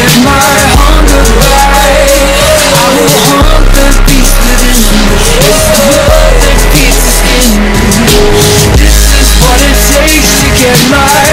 my hunger right. I will hunt the beast within me. It's the blood that feeds the skin. This is what it takes to get my